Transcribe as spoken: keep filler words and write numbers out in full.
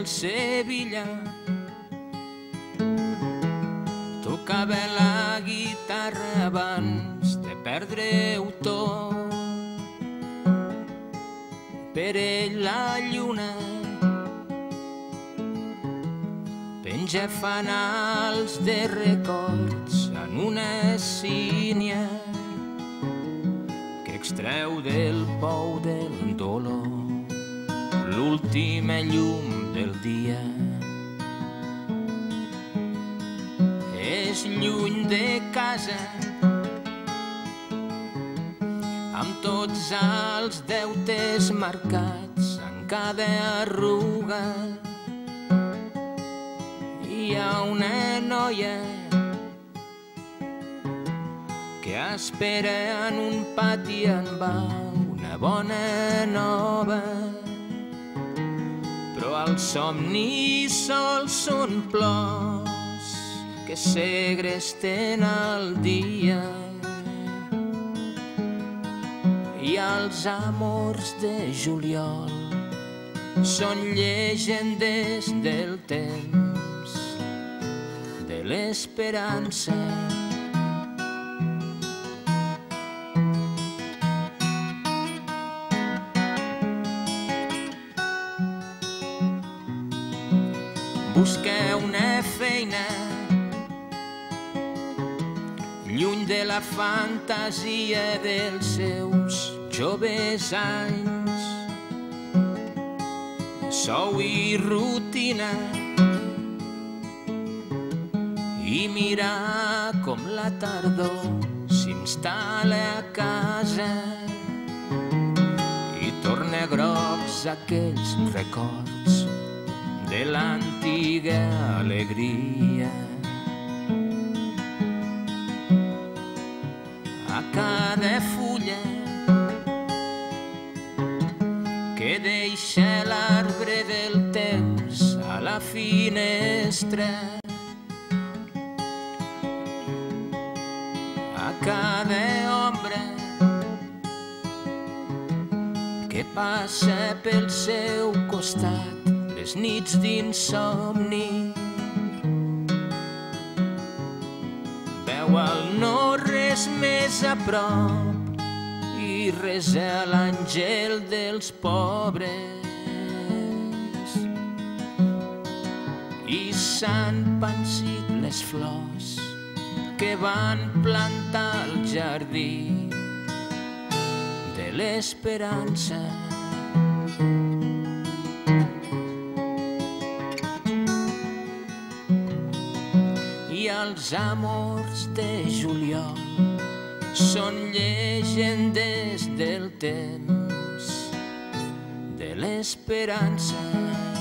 del Sevilla tocava la guitarra abans de perdre-ho tot. Per ell la lluna penja fanals de records en una sínia que extreu del pou del dolor l'última llum del dia. És lluny de casa amb tots els deutes marcats en cada arruga. Hi ha una noia que espera en un pati amb una bona nova, però els somnis sols són plors que segresten el dia. I els amors de juliol són llegendes del temps, de l'esperança. Busca una feina lluny de la fantasia dels seus joves anys. Sou i rutina i mirar com la tardor s'instal·la a casa i torna grocs aquells records de l'antiga alegria. A cada fulla que deixa l'arbre del temps a la finestra, a cada ombra que passa pel seu costat les nits d'insomni, veu el no res més a prop i resa l'àngel dels pobres. I s'han pansit les flors que van plantar al jardí de l'esperança. I els amors de juliol són llegendes del temps, de l'esperança.